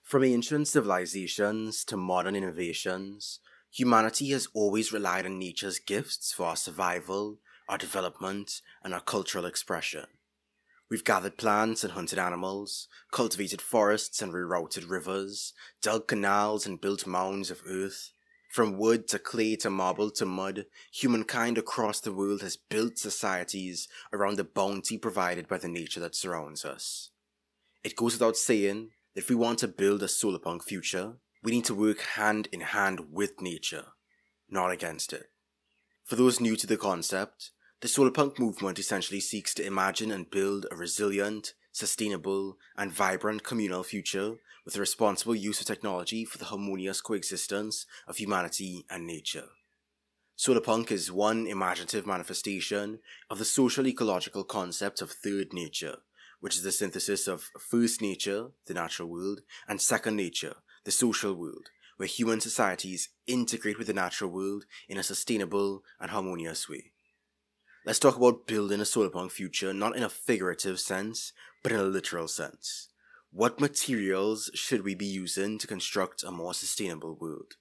From ancient civilizations to modern innovations, humanity has always relied on nature's gifts for our survival, our development, and our cultural expression. We've gathered plants and hunted animals, cultivated forests and rerouted rivers, dug canals and built mounds of earth. From wood to clay to marble to mud, humankind across the world has built societies around the bounty provided by the nature that surrounds us. It goes without saying that if we want to build a solarpunk future, we need to work hand in hand with nature, not against it. For those new to the concept, the solarpunk movement essentially seeks to imagine and build a resilient, sustainable, and vibrant communal future with the responsible use of technology for the harmonious coexistence of humanity and nature. Solarpunk is one imaginative manifestation of the social ecological concept of third nature, which is the synthesis of first nature, the natural world, and second nature, the social world, where human societies integrate with the natural world in a sustainable and harmonious way. Let's talk about building a solarpunk future not in a figurative sense, but in a literal sense. What materials should we be using to construct a more sustainable world?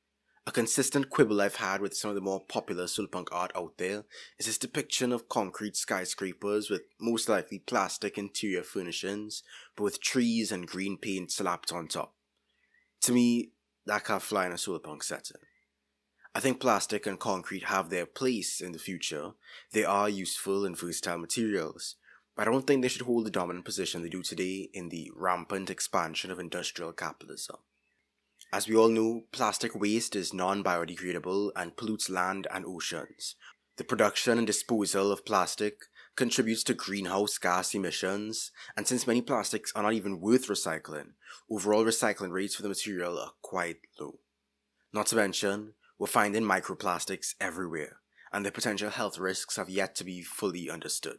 A consistent quibble I've had with some of the more popular solarpunk art out there is this depiction of concrete skyscrapers with most likely plastic interior furnishings, but with trees and green paint slapped on top. To me, that can't fly in a solarpunk setting. I think plastic and concrete have their place in the future. They are useful and versatile materials, but I don't think they should hold the dominant position they do today in the rampant expansion of industrial capitalism. As we all know, plastic waste is non-biodegradable and pollutes land and oceans. The production and disposal of plastic contributes to greenhouse gas emissions, and since many plastics are not even worth recycling, overall recycling rates for the material are quite low. Not to mention, we're finding microplastics everywhere, and their potential health risks have yet to be fully understood.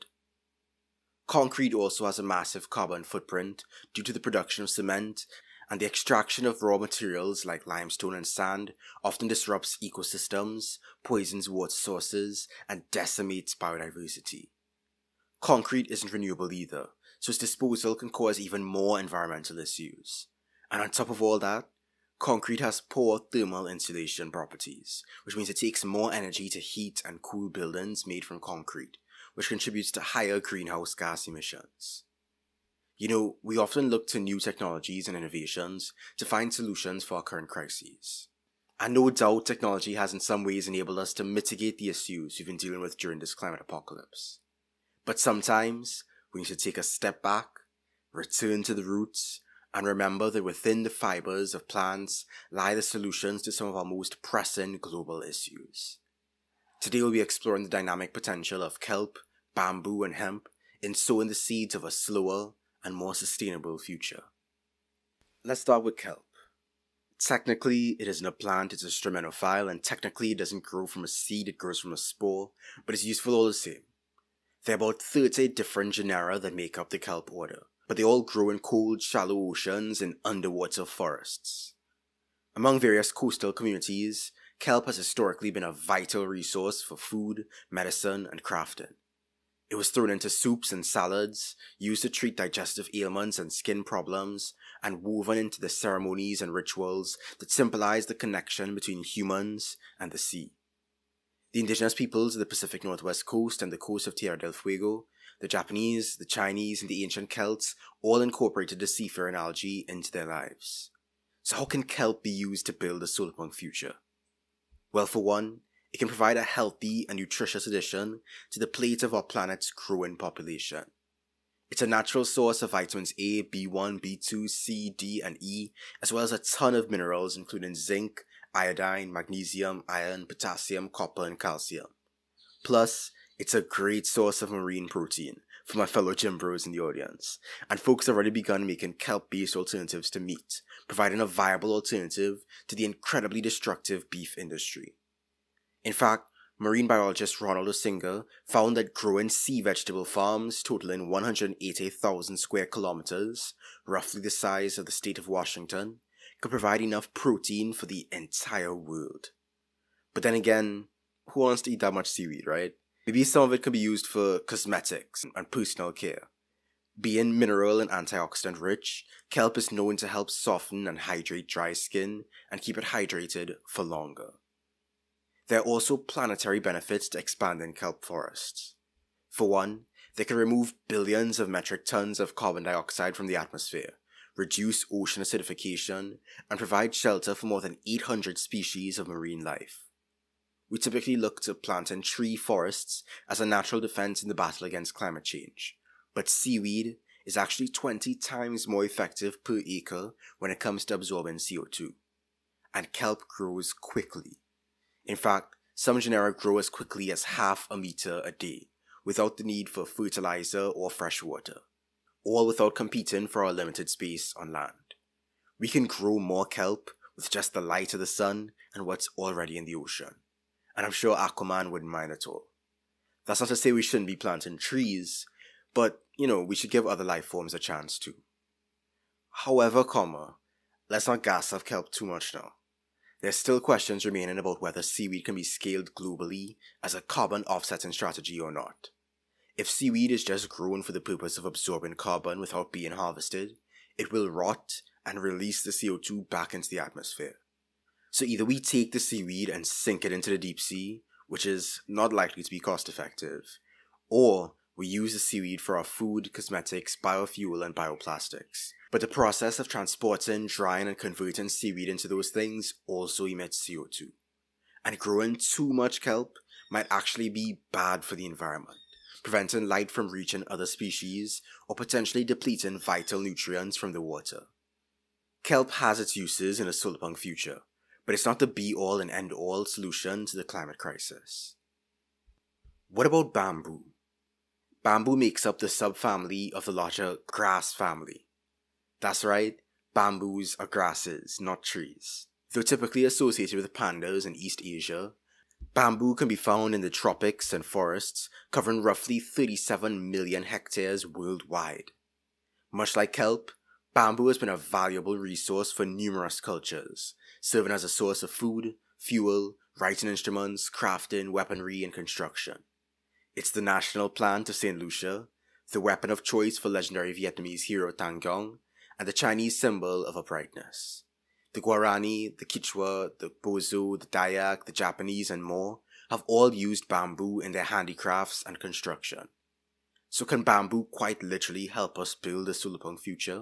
Concrete also has a massive carbon footprint due to the production of cement, and the extraction of raw materials like limestone and sand often disrupts ecosystems, poisons water sources, and decimates biodiversity. Concrete isn't renewable either, so its disposal can cause even more environmental issues. And on top of all that, concrete has poor thermal insulation properties, which means it takes more energy to heat and cool buildings made from concrete, which contributes to higher greenhouse gas emissions. You know, we often look to new technologies and innovations to find solutions for our current crises. And no doubt technology has in some ways enabled us to mitigate the issues we've been dealing with during this climate apocalypse. But sometimes we need to take a step back, return to the roots, and remember that within the fibers of plants lie the solutions to some of our most pressing global issues. Today we'll be exploring the dynamic potential of kelp, bamboo, and hemp in sowing the seeds of a slower and more sustainable future. Let's start with kelp. Technically, it isn't a plant, it's a straminophile, and technically it doesn't grow from a seed, it grows from a spore, but it's useful all the same. There are about 30 different genera that make up the kelp order, but they all grow in cold, shallow oceans and underwater forests. Among various coastal communities, kelp has historically been a vital resource for food, medicine, and crafting. It was thrown into soups and salads, used to treat digestive ailments and skin problems, and woven into the ceremonies and rituals that symbolize the connection between humans and the sea. The indigenous peoples of the Pacific Northwest coast and the coast of Tierra del Fuego, the Japanese, the Chinese, and the ancient Celts all incorporated the seafaring analogy into their lives. So how can kelp be used to build a solarpunk future? Well, for one, it can provide a healthy and nutritious addition to the plate of our planet's growing population. It's a natural source of vitamins A, B1, B2, C, D, and E, as well as a ton of minerals including zinc, iodine, magnesium, iron, potassium, copper, and calcium. Plus, it's a great source of marine protein for my fellow gym bros in the audience, and folks have already begun making kelp-based alternatives to meat, providing a viable alternative to the incredibly destructive beef industry. In fact, marine biologist Ronald Osinga found that growing sea vegetable farms totaling 180,000 square kilometers, roughly the size of the state of Washington, could provide enough protein for the entire world. But then again, who wants to eat that much seaweed, right? Maybe some of it could be used for cosmetics and personal care. Being mineral and antioxidant rich, kelp is known to help soften and hydrate dry skin and keep it hydrated for longer. There are also planetary benefits to expanding kelp forests. For one, they can remove billions of metric tons of carbon dioxide from the atmosphere, reduce ocean acidification, and provide shelter for more than 800 species of marine life. We typically look to planting tree forests as a natural defense in the battle against climate change, but seaweed is actually 20 times more effective per acre when it comes to absorbing CO2. And kelp grows quickly. In fact, some genera grow as quickly as half a meter a day, without the need for fertilizer or fresh water, all without competing for our limited space on land. We can grow more kelp with just the light of the sun and what's already in the ocean. And I'm sure Aquaman wouldn't mind at all. That's not to say we shouldn't be planting trees, but, we should give other life forms a chance too. However, let's not gas up kelp too much now. There's still questions remaining about whether seaweed can be scaled globally as a carbon offsetting strategy or not. If seaweed is just grown for the purpose of absorbing carbon without being harvested, it will rot and release the CO2 back into the atmosphere. So either we take the seaweed and sink it into the deep sea, which is not likely to be cost effective, or we use the seaweed for our food, cosmetics, biofuel, and bioplastics. But the process of transporting, drying, and converting seaweed into those things also emits CO2. And growing too much kelp might actually be bad for the environment, preventing light from reaching other species or potentially depleting vital nutrients from the water. Kelp has its uses in a solar punk future, but it's not the be-all and end-all solution to the climate crisis. What about bamboo? Bamboo makes up the subfamily of the larger grass family. That's right, bamboos are grasses, not trees. Though typically associated with pandas in East Asia, bamboo can be found in the tropics and forests, covering roughly 37 million hectares worldwide. Much like kelp, bamboo has been a valuable resource for numerous cultures, serving as a source of food, fuel, writing instruments, crafting, weaponry, and construction. It's the national plant of St. Lucia, the weapon of choice for legendary Vietnamese hero Tan Giong, and the Chinese symbol of uprightness. The Guarani, the Quechua, the Bozo, the Dayak, the Japanese, and more have all used bamboo in their handicrafts and construction. So can bamboo quite literally help us build a solar punk future?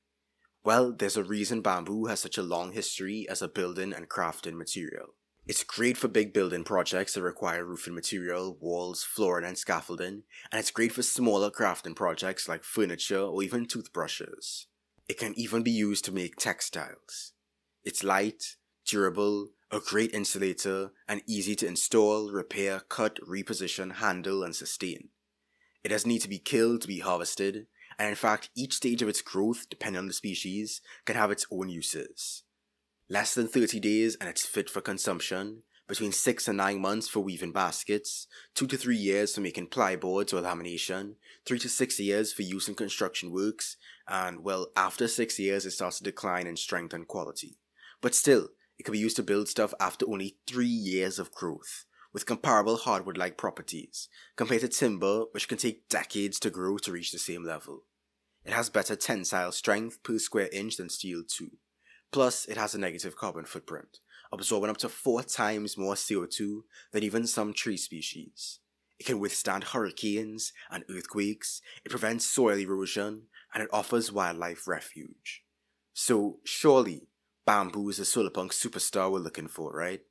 Well, there's a reason bamboo has such a long history as a building and crafting material. It's great for big building projects that require roofing material, walls, flooring, and scaffolding, and it's great for smaller crafting projects like furniture or even toothbrushes. It can even be used to make textiles. It's light, durable, a great insulator, and easy to install, repair, cut, reposition, handle, and sustain. It doesn't need to be killed to be harvested, and in fact, each stage of its growth, depending on the species, can have its own uses. Less than 30 days and it's fit for consumption, between 6 and 9 months for weaving baskets, 2 to 3 years for making plyboards or lamination, 3 to 6 years for use in construction works, and well, after 6 years it starts to decline in strength and quality. But still, it can be used to build stuff after only 3 years of growth, with comparable hardwood-like properties, compared to timber, which can take decades to grow to reach the same level. It has better tensile strength per square inch than steel too. Plus, it has a negative carbon footprint, absorbing up to 4 times more CO2 than even some tree species. It can withstand hurricanes and earthquakes, it prevents soil erosion, and it offers wildlife refuge. So, surely, bamboo is the solar punk superstar we're looking for, right?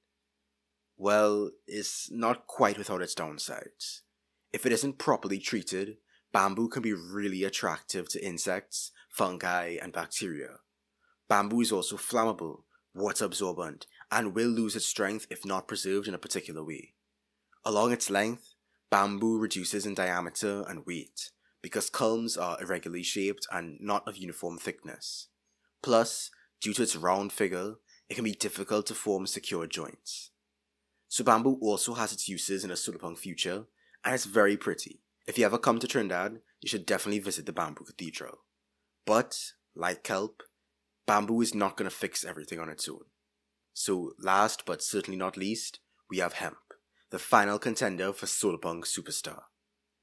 Well, it's not quite without its downsides. If it isn't properly treated, bamboo can be really attractive to insects, fungi, and bacteria. Bamboo is also flammable, water absorbent, and will lose its strength if not preserved in a particular way. Along its length, bamboo reduces in diameter and weight, because culms are irregularly shaped and not of uniform thickness. Plus, due to its round figure, it can be difficult to form secure joints. So bamboo also has its uses in a solar punk future, and it's very pretty. If you ever come to Trinidad, you should definitely visit the Bamboo Cathedral. But, like kelp, bamboo is not going to fix everything on its own. So last but certainly not least, we have hemp, the final contender for solar punk superstar.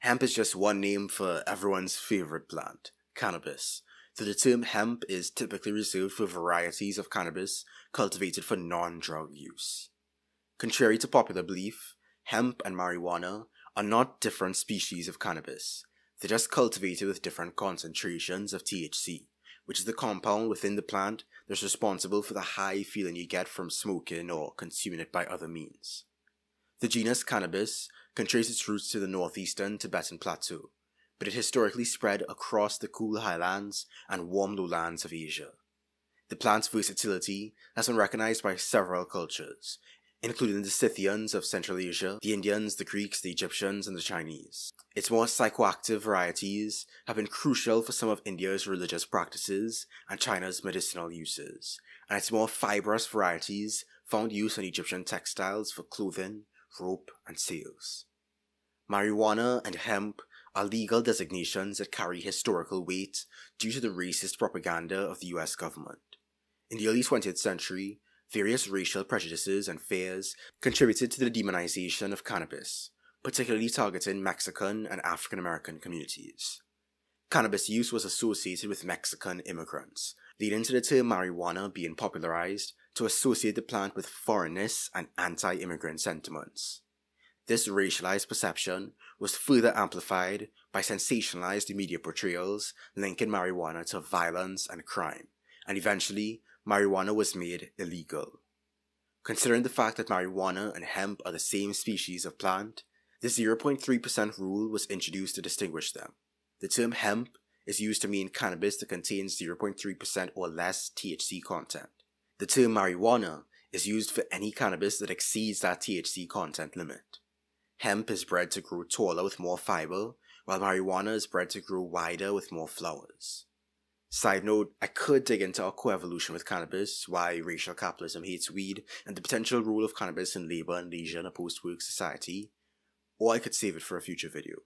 Hemp is just one name for everyone's favorite plant, cannabis. So the term hemp is typically reserved for varieties of cannabis cultivated for non-drug use. Contrary to popular belief, hemp and marijuana are not different species of cannabis. They're just cultivated with different concentrations of THC, which is the compound within the plant that's responsible for the high feeling you get from smoking or consuming it by other means. The genus cannabis can trace its roots to the northeastern Tibetan plateau, but it historically spread across the cool highlands and warm lowlands of Asia. The plant's versatility has been recognized by several cultures, including the Scythians of Central Asia, the Indians, the Greeks, the Egyptians, and the Chinese. Its more psychoactive varieties have been crucial for some of India's religious practices and China's medicinal uses, and its more fibrous varieties found use on Egyptian textiles for clothing, rope, and sails. Marijuana and hemp are legal designations that carry historical weight due to the racist propaganda of the US government. In the early 20th century, various racial prejudices and fears contributed to the demonization of cannabis, particularly targeting Mexican and African American communities. Cannabis use was associated with Mexican immigrants, leading to the term marijuana being popularized to associate the plant with foreignness and anti-immigrant sentiments. This racialized perception was further amplified by sensationalized media portrayals linking marijuana to violence and crime, and eventually, marijuana was made illegal. Considering the fact that marijuana and hemp are the same species of plant, the 0.3% rule was introduced to distinguish them. The term hemp is used to mean cannabis that contains 0.3% or less THC content. The term marijuana is used for any cannabis that exceeds that THC content limit. Hemp is bred to grow taller with more fiber, while marijuana is bred to grow wider with more flowers. Side note, I could dig into our coevolution with cannabis, why racial capitalism hates weed, and the potential role of cannabis in labor and leisure in a post-work society, or I could save it for a future video.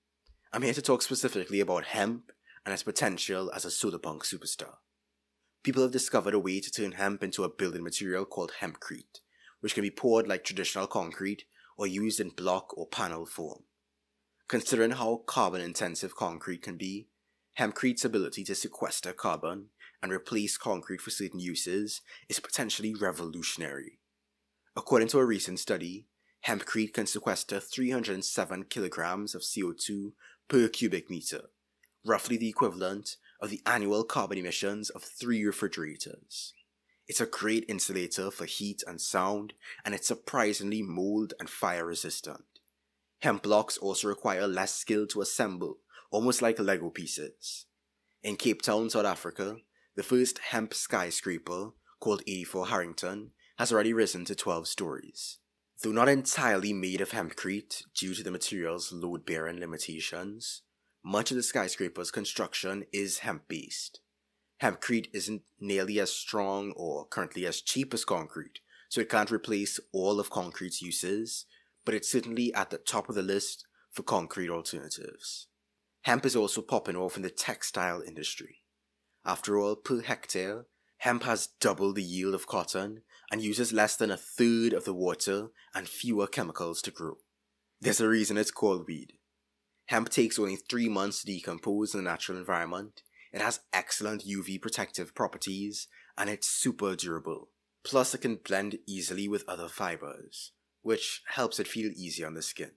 I'm here to talk specifically about hemp and its potential as a solar punk superstar. People have discovered a way to turn hemp into a building material called hempcrete, which can be poured like traditional concrete or used in block or panel form. Considering how carbon-intensive concrete can be, hempcrete's ability to sequester carbon and replace concrete for certain uses is potentially revolutionary. According to a recent study, hempcrete can sequester 307 kilograms of CO2 per cubic meter, roughly the equivalent of the annual carbon emissions of 3 refrigerators. It's a great insulator for heat and sound, and it's surprisingly mold and fire resistant. Hemp blocks also require less skill to assemble, almost like Lego pieces. In Cape Town, South Africa, the first hemp skyscraper, called 84 Harrington, has already risen to 12 stories. Though not entirely made of hempcrete due to the material's load-bearing limitations, much of the skyscraper's construction is hemp-based. Hempcrete isn't nearly as strong or currently as cheap as concrete, so it can't replace all of concrete's uses, but it's certainly at the top of the list for concrete alternatives. Hemp is also popping off in the textile industry. After all, per hectare, hemp has double the yield of cotton and uses less than a third of the water and fewer chemicals to grow. There's a reason it's called weed. Hemp takes only 3 months to decompose in the natural environment. It has excellent UV protective properties, and it's super durable. Plus, it can blend easily with other fibers, which helps it feel easy on the skin.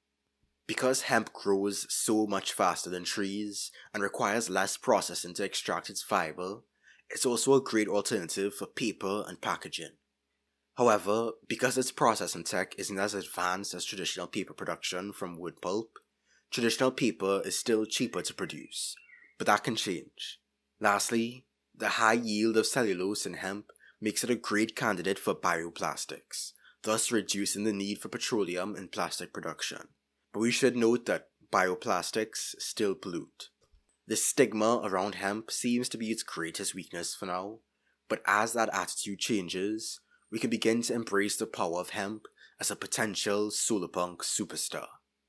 Because hemp grows so much faster than trees and requires less processing to extract its fiber, it's also a great alternative for paper and packaging. However, because its processing tech isn't as advanced as traditional paper production from wood pulp, traditional paper is still cheaper to produce, but that can change. Lastly, the high yield of cellulose in hemp makes it a great candidate for bioplastics, thus reducing the need for petroleum in plastic production. But we should note that bioplastics still pollute. The stigma around hemp seems to be its greatest weakness for now, but as that attitude changes, we can begin to embrace the power of hemp as a potential solar punk superstar.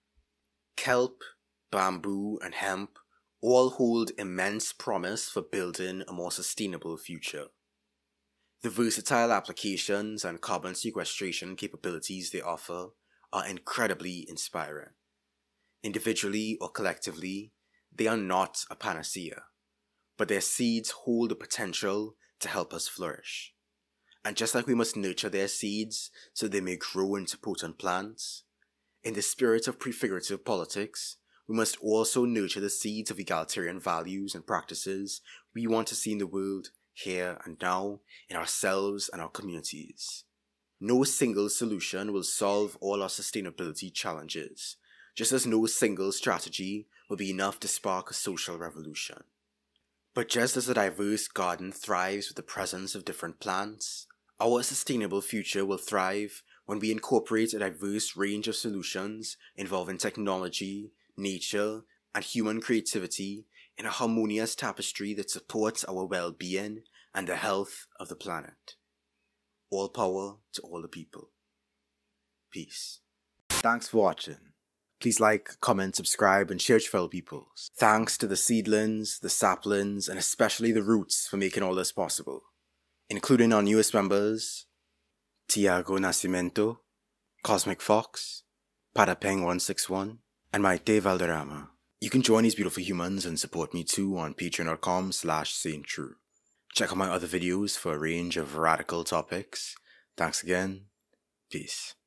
Kelp, bamboo, and hemp all hold immense promise for building a more sustainable future. The versatile applications and carbon sequestration capabilities they offer are incredibly inspiring. Individually or collectively, they are not a panacea, but their seeds hold the potential to help us flourish. And just like we must nurture their seeds so they may grow into potent plants, in the spirit of prefigurative politics, we must also nurture the seeds of egalitarian values and practices we want to see in the world, here and now, in ourselves and our communities. No single solution will solve all our sustainability challenges, just as no single strategy will be enough to spark a social revolution. But just as a diverse garden thrives with the presence of different plants, our sustainable future will thrive when we incorporate a diverse range of solutions involving technology, nature, and human creativity in a harmonious tapestry that supports our well-being and the health of the planet. All power to all the people. Peace. Thanks for watching. Please like, comment, subscribe, and share with fellow peoples. Thanks to the seedlings, the saplings, and especially the roots for making all this possible, including our newest members, Tiago Nascimento, Cosmic Fox, Padapeng161, and Maite Valderrama. You can join these beautiful humans and support me too on patreon.com/SaintTrue. Check out my other videos for a range of radical topics. Thanks again. Peace.